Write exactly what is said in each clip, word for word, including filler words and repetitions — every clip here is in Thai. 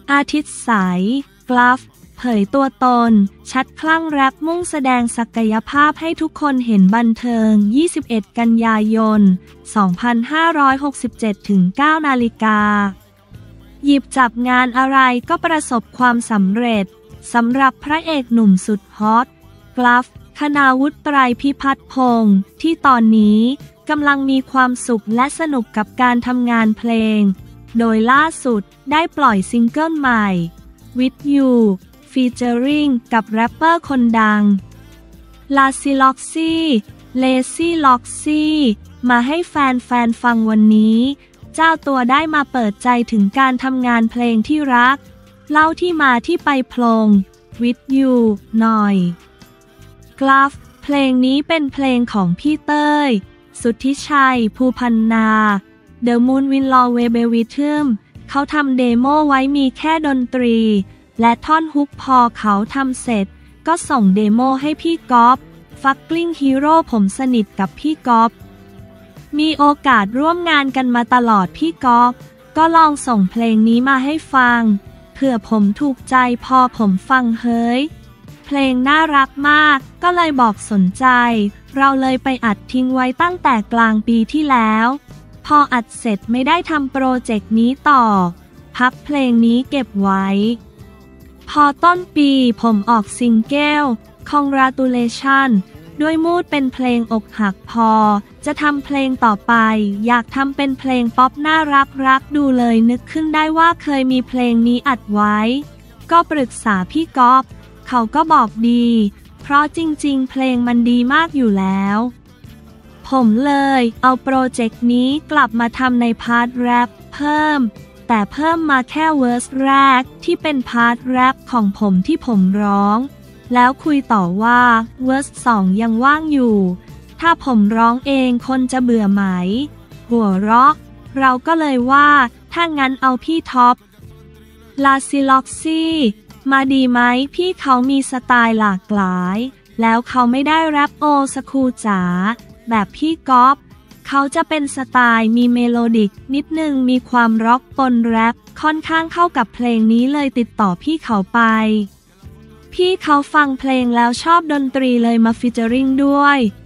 อาทิตย์ใสกราฟเผยตัวตนชัดคลั่งแรปมุ่งแสดงศักยภาพให้ทุกคนเห็นบันเทิงยี่สิบเอ็ดกันยายนสองพันห้าร้อยหกสิบเจ็ดถึงเก้านาฬิกาหยิบจับงานอะไรก็ประสบความสำเร็จสำหรับพระเอกหนุ่มสุดฮอตกราฟคณาวุฒิไตรพิพัฒน์พงศ์ที่ตอนนี้กำลังมีความสุขและสนุกกับการทำงานเพลงโดยล่าสุดได้ปล่อยซิงเกิลใหม่ With You ฟีเจอริงกับแรปเปอร์คนดัง Lazy Loxy Lazy Loxy มาให้แฟนๆ ฟ, ฟังวันนี้เจ้าตัวได้มาเปิดใจถึงการทำงานเพลงที่รักเล่าที่มาที่ไปเพลง With You หน่อยกราฟเพลงนี้เป็นเพลงของพี่เต้ยสุทธิชัยภูพันนา The Moon Will Always Be With Him เขาทำเดโมไว้มีแค่ดนตรีและท่อนฮุกพอเขาทำเสร็จก็ส่งเดโมให้พี่ก๊อฟฟักกลิ้งฮีโร่ผมสนิทกับพี่ก๊อฟมีโอกาสร่วมงานกันมาตลอดพี่ก๊อฟก็ลองส่งเพลงนี้มาให้ฟังเผื่อผมถูกใจพอผมฟังเฮ้ยเพลงน่ารักมากก็เลยบอกสนใจเราเลยไปอัดทิ้งไว้ตั้งแต่กลางปีที่แล้วพออัดเสร็จไม่ได้ทำโปรเจกต์นี้ต่อพักเพลงนี้เก็บไว้พอต้นปีผมออกซิงเกิล Congratulation ด้วยมูดเป็นเพลงอกหักพอจะทำเพลงต่อไปอยากทำเป็นเพลงป๊อปน่ารักรักดูเลยนึกขึ้นได้ว่าเคยมีเพลงนี้อัดไว้ก็ปรึกษาพี่ก๊อฟเขาก็บอกดีเพราะจริงๆเพลงมันดีมากอยู่แล้วผมเลยเอาโปรเจกต์นี้กลับมาทำในพาร์ทแรปเพิ่มแต่เพิ่มมาแค่เวอร์สแรกที่เป็นพาร์ทแรปของผมที่ผมร้องแล้วคุยต่อว่าเวอร์สสองยังว่างอยู่ถ้าผมร้องเองคนจะเบื่อไหมหัวเราะเราก็เลยว่าถ้างั้นเอาพี่ท็อป Lazy Loxy มาดีไหมพี่เขามีสไตล์หลากหลายแล้วเขาไม่ได้แรปโอสคูลจ๋าแบบพี่ก๊อฟเขาจะเป็นสไตล์มีเมโลดิกนิดนึงมีความร็อกปนแรปค่อนข้างเข้ากับเพลงนี้เลยติดต่อพี่เขาไปพี่เขาฟังเพลงแล้วชอบดนตรีเลยมาฟีเจอริงด้วย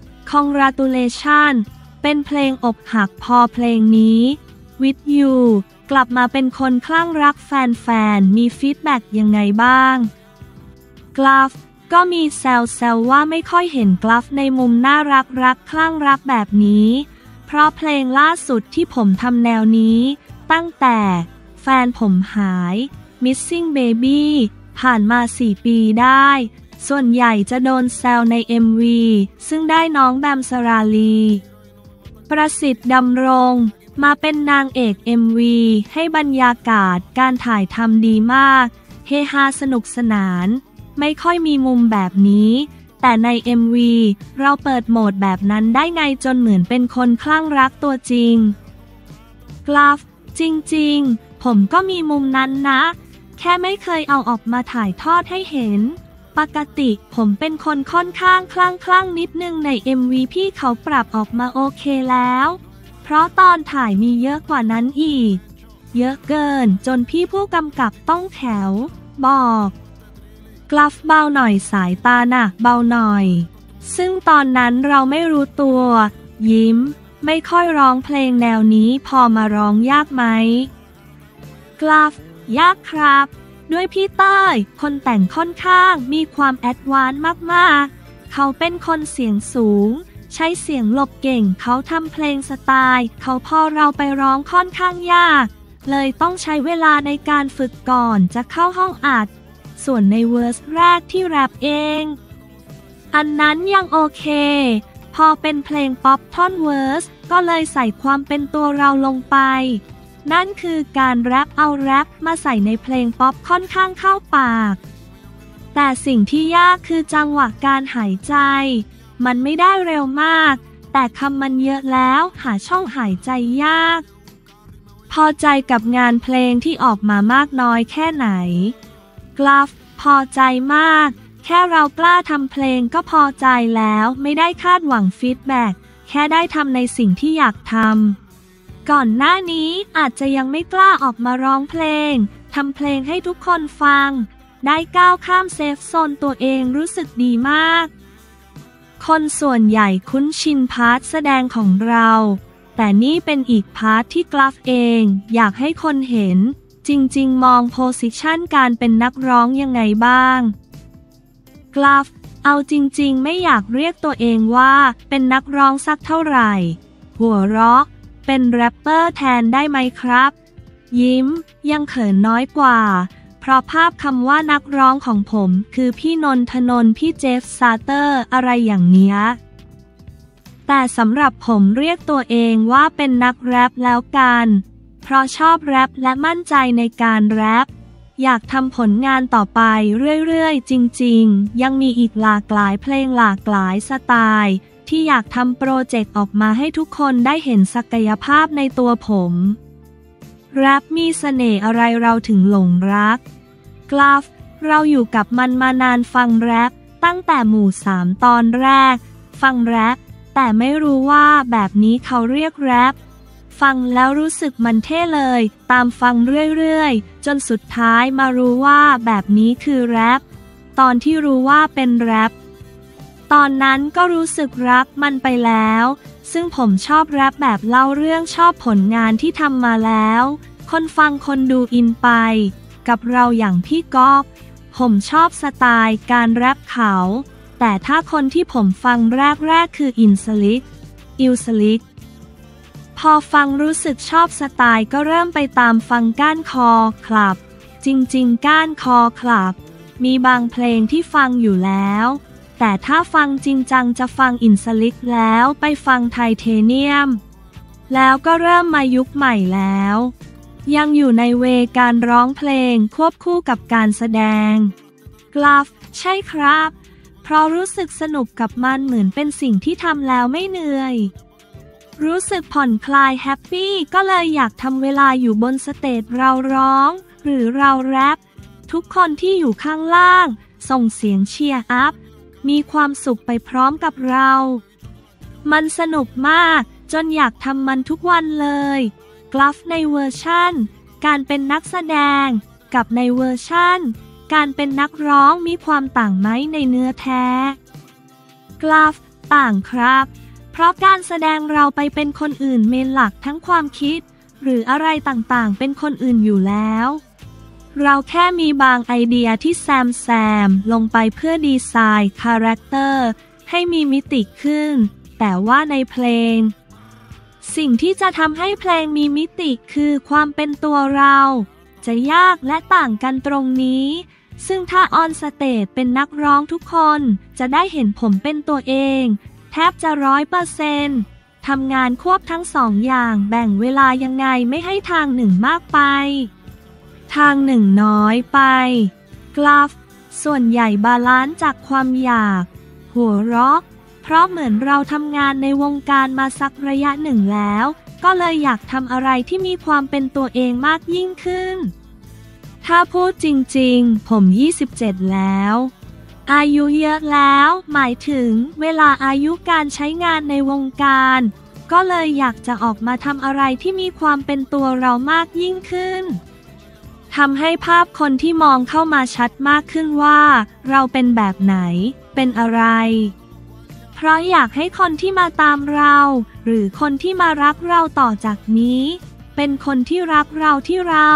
Congratulation เป็นเพลงอกหักพอเพลงนี้ With You กลับมาเป็นคนคลั่งรักแฟนๆมีฟีดแบ็กยังไงบ้างกราฟก็มีแซวๆว่าไม่ค่อยเห็นกราฟในมุมน่ารักรักคลั่งรักแบบนี้เพราะเพลงล่าสุดที่ผมทำแนวนี้ตั้งแต่แฟนผมหาย Missing Baby ผ่านมาสี่ปีได้ส่วนใหญ่จะโดนแซวใน เอ็ม วี ซึ่งได้น้องแบมสราลีประสิทธิ์ดำรงมาเป็นนางเอก เอ็ม วี ให้บรรยากาศการถ่ายทำดีมากเฮฮาสนุกสนานไม่ค่อยมีมุมแบบนี้แต่ใน เอ็ม วี เราเปิดโหมดแบบนั้นได้ไงจนเหมือนเป็นคนคลั่งรักตัวจริงกราฟจริงๆผมก็มีมุมนั้นนะแค่ไม่เคยเอาออกมาถ่ายทอดให้เห็นปกติผมเป็นคนค่อนข้างคลั่งคลั่งนิดนึงใน เอ็ม วี พี่เขาปรับออกมาโอเคแล้วเพราะตอนถ่ายมีเยอะกว่านั้นอีกเยอะเกินจนพี่ผู้กำกับต้องแถวบอกกราฟเบาหน่อยสายตาน่ะเบาหน่อยซึ่งตอนนั้นเราไม่รู้ตัวยิ้มไม่ค่อยร้องเพลงแนวนี้พอมาร้องยากไหมกราฟยากครับด้วยพี่เต้ยคนแต่งค่อนข้างมีความแอดวานซ์มากๆเขาเป็นคนเสียงสูงใช้เสียงหลบเก่งเขาทำเพลงสไตล์เขาพอเราไปร้องค่อนข้างยากเลยต้องใช้เวลาในการฝึกก่อนจะเข้าห้องอัดส่วนในเวอร์สแรกที่แรปเองอันนั้นยังโอเคพอเป็นเพลงป๊อปท่อนเวอร์สก็เลยใส่ความเป็นตัวเราลงไปนั่นคือการแรปเอาแรปมาใส่ในเพลงป๊อปค่อนข้างเข้าปากแต่สิ่งที่ยากคือจังหวะการหายใจมันไม่ได้เร็วมากแต่คำมันเยอะแล้วหาช่องหายใจยากพอใจกับงานเพลงที่ออกมามากน้อยแค่ไหนกราฟพอใจมากแค่เรากล้าทำเพลงก็พอใจแล้วไม่ได้คาดหวังฟีดแบ็กแค่ได้ทำในสิ่งที่อยากทำก่อนหน้านี้อาจจะยังไม่กล้าออกมาร้องเพลงทำเพลงให้ทุกคนฟังได้ก้าวข้ามเซฟโซนตัวเองรู้สึกดีมากคนส่วนใหญ่คุ้นชินพาร์ทแสดงของเราแต่นี่เป็นอีกพาร์ทที่กราฟเองอยากให้คนเห็นจริงๆมองโพสิชันการเป็นนักร้องยังไงบ้างกราฟเอาจริงๆไม่อยากเรียกตัวเองว่าเป็นนักร้องสักเท่าไหร่หัวเราะเป็นแรปเปอร์แทนได้ไหมครับยิ้มยังเขินน้อยกว่าเพราะภาพคำว่านักร้องของผมคือพี่นนทนนท์พี่เจฟซาเตอร์อะไรอย่างเนี้ยแต่สำหรับผมเรียกตัวเองว่าเป็นนักแรปแล้วกันเพราะชอบแรปและมั่นใจในการแรปอยากทำผลงานต่อไปเรื่อยๆจริงๆยังมีอีกหลากหลายเพลงหลากหลายสไตล์ที่อยากทำโปรเจกต์ออกมาให้ทุกคนได้เห็นศักยภาพในตัวผมแรปมีเสน่ห์อะไรเราถึงหลงรักกราฟเราอยู่กับมันมานานฟังแรปตั้งแต่หมู่สามตอนแรกฟังแรปแต่ไม่รู้ว่าแบบนี้เขาเรียกแรปฟังแล้วรู้สึกมันเท่เลยตามฟังเรื่อยๆจนสุดท้ายมารู้ว่าแบบนี้คือแรปตอนที่รู้ว่าเป็นแรปตอนนั้นก็รู้สึกรักมันไปแล้วซึ่งผมชอบแรปแบบเล่าเรื่องชอบผลงานที่ทำมาแล้วคนฟังคนดูอินไปกับเราอย่างพี่ก๊อกผมชอบสไตล์การแรปเขาแต่ถ้าคนที่ผมฟังแรกๆคืออินสลิกอิลสลิกพอฟังรู้สึกชอบสไตล์ก็เริ่มไปตามฟังก้านคอคลับจริงๆก้านคอคลับมีบางเพลงที่ฟังอยู่แล้วแต่ถ้าฟังจริงจังจะฟังอินสลิกแล้วไปฟังไทเทเนียมแล้วก็เริ่มมายุคใหม่แล้วยังอยู่ในเวการร้องเพลงควบคู่กับการแสดงกราฟใช่ครับเพราะรู้สึกสนุกกับมันเหมือนเป็นสิ่งที่ทำแล้วไม่เหนื่อยรู้สึกผ่อนคลายแฮปปี้ก็เลยอยากทำเวลาอยู่บนสเตจเราร้องหรือเราแรปทุกคนที่อยู่ข้างล่างส่งเสียงเชียร์อัพมีความสุขไปพร้อมกับเรามันสนุกมากจนอยากทำมันทุกวันเลยกราฟในเวอร์ชั่นการเป็นนักแสดงกับในเวอร์ชั่นการเป็นนักร้องมีความต่างไหมในเนื้อแท้กราฟต่างครับเพราะการแสดงเราไปเป็นคนอื่นเมนหลักทั้งความคิดหรืออะไรต่างๆเป็นคนอื่นอยู่แล้วเราแค่มีบางไอเดียที่แซมแซมลงไปเพื่อดีไซน์คาแรคเตอร์ให้มีมิติขึ้นแต่ว่าในเพลงสิ่งที่จะทำให้เพลงมีมิติคือความเป็นตัวเราจะยากและต่างกันตรงนี้ซึ่งถ้าออนสเตจเป็นนักร้องทุกคนจะได้เห็นผมเป็นตัวเองแทบจะร้อยเปอร์เซนต์ทำงานควบทั้งสองอย่างแบ่งเวลายังไงไม่ให้ทางหนึ่งมากไปทางหนึ่งน้อยไปกราฟส่วนใหญ่บาลานซ์จากความอยากหัวเราะเพราะเหมือนเราทำงานในวงการมาสักระยะหนึ่งแล้วก็เลยอยากทำอะไรที่มีความเป็นตัวเองมากยิ่งขึ้นถ้าพูดจริงๆผมยี่สิบเจ็ดแล้วอายุเยอะแล้วหมายถึงเวลาอายุการใช้งานในวงการก็เลยอยากจะออกมาทำอะไรที่มีความเป็นตัวเรามากยิ่งขึ้นทำให้ภาพคนที่มองเข้ามาชัดมากขึ้นว่าเราเป็นแบบไหนเป็นอะไรเพราะอยากให้คนที่มาตามเราหรือคนที่มารักเราต่อจากนี้เป็นคนที่รักเราที่เรา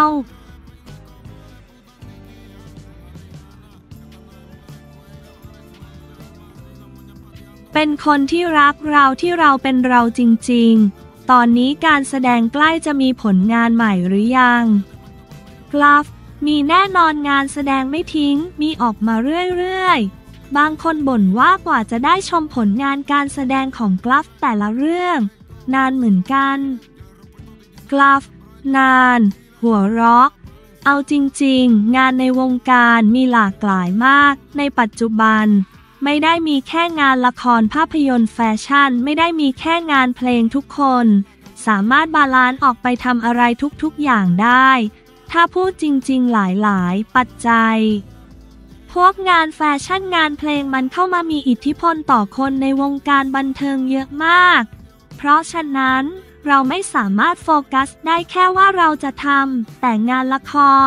เป็นคนที่รักเราที่เราเป็นเราจริงๆตอนนี้การแสดงใกล้จะมีผลงานใหม่หรือยังกราฟมีแน่นอนงานแสดงไม่ทิ้งมีออกมาเรื่อยๆบางคนบ่นว่ากว่าจะได้ชมผลงานการแสดงของกราฟแต่ละเรื่องนานเหมือนกันกราฟนานหัวเราะเอาจริงๆงานในวงการมีหลากหลายมากในปัจจุบันไม่ได้มีแค่งานละครภาพยนตร์แฟชั่นไม่ได้มีแค่งานเพลงทุกคนสามารถบาลานซ์ออกไปทำอะไรทุกๆอย่างได้ถ้าพูดจริงๆหลายๆปัจจัยพวกงานแฟชั่นงานเพลงมันเข้ามามีอิทธิพลต่อคนในวงการบันเทิงเยอะมากเพราะฉะนั้นเราไม่สามารถโฟกัสได้แค่ว่าเราจะทำแต่งานละคร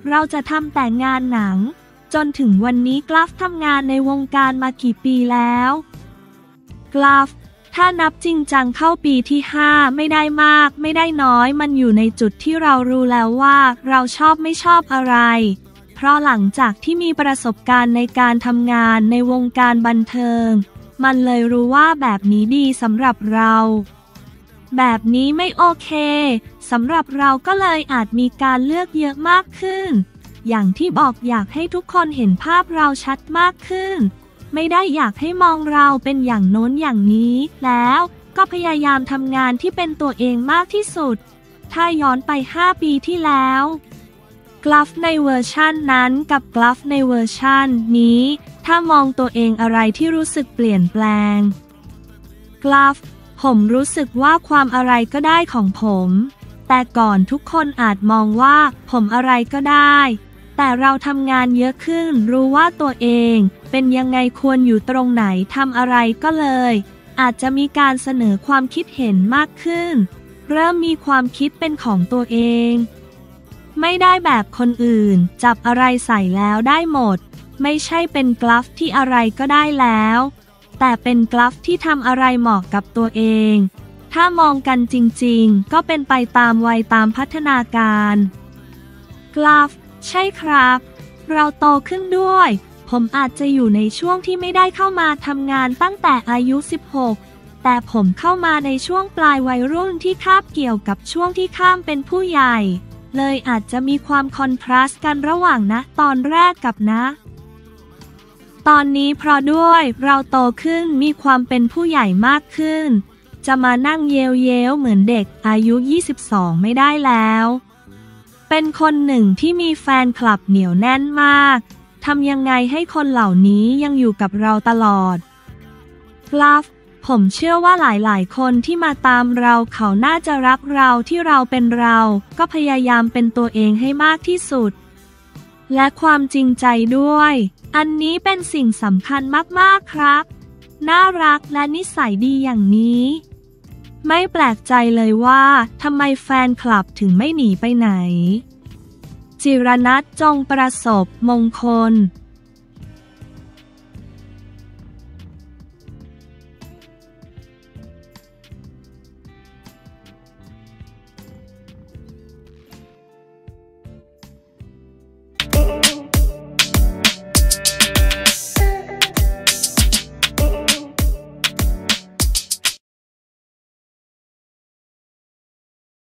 เราจะทำแต่งานหนังจนถึงวันนี้กราฟทำงานในวงการมากี่ปีแล้วกราฟถ้านับจริงจังเข้าปีที่ห้าไม่ได้มากไม่ได้น้อยมันอยู่ในจุดที่เรารู้แล้วว่าเราชอบไม่ชอบอะไรเพราะหลังจากที่มีประสบการณ์ในการทำงานในวงการบันเทิงมันเลยรู้ว่าแบบนี้ดีสำหรับเราแบบนี้ไม่โอเคสำหรับเราก็เลยอาจมีการเลือกเยอะมากขึ้นอย่างที่บอกอยากให้ทุกคนเห็นภาพเราชัดมากขึ้นไม่ได้อยากให้มองเราเป็นอย่างโน้นอย่างนี้แล้วก็พยายามทำงานที่เป็นตัวเองมากที่สุดถ้าย้อนไปห้าปีที่แล้วกราฟในเวอร์ชันนั้นกับกราฟในเวอร์ชันนี้ถ้ามองตัวเองอะไรที่รู้สึกเปลี่ยนแปลงกราฟผมรู้สึกว่าความอะไรก็ได้ของผมแต่ก่อนทุกคนอาจมองว่าผมอะไรก็ได้แต่เราทำงานเยอะขึ้นรู้ว่าตัวเองเป็นยังไงควรอยู่ตรงไหนทำอะไรก็เลยอาจจะมีการเสนอความคิดเห็นมากขึ้นเริ่มมีความคิดเป็นของตัวเองไม่ได้แบบคนอื่นจับอะไรใส่แล้วได้หมดไม่ใช่เป็นกราฟที่อะไรก็ได้แล้วแต่เป็นกราฟที่ทำอะไรเหมาะกับตัวเองถ้ามองกันจริงๆก็เป็นไปตามวัยตามพัฒนาการกราฟใช่ครับเราโตขึ้นด้วยผมอาจจะอยู่ในช่วงที่ไม่ได้เข้ามาทำงานตั้งแต่อายุสิบหกแต่ผมเข้ามาในช่วงปลายวัยรุ่นที่คาบเกี่ยวกับช่วงที่ข้ามเป็นผู้ใหญ่เลยอาจจะมีความคอนทราสต์กันระหว่างนะตอนแรกกับนะตอนนี้เพราะด้วยเราโตขึ้นมีความเป็นผู้ใหญ่มากขึ้นจะมานั่งเย้วเย้วเหมือนเด็กอายุยี่สิบสองไม่ได้แล้วเป็นคนหนึ่งที่มีแฟนคลับเหนียวแน่นมากทำยังไงให้คนเหล่านี้ยังอยู่กับเราตลอดกราฟผมเชื่อว่าหลายๆคนที่มาตามเราเขาน่าจะรักเราที่เราเป็นเราก็พยายามเป็นตัวเองให้มากที่สุดและความจริงใจด้วยอันนี้เป็นสิ่งสำคัญมากๆครับน่ารักและนิสัยดีอย่างนี้ไม่แปลกใจเลยว่าทำไมแฟนคลับถึงไม่หนีไปไหนจิรนัส จงประสบมงคล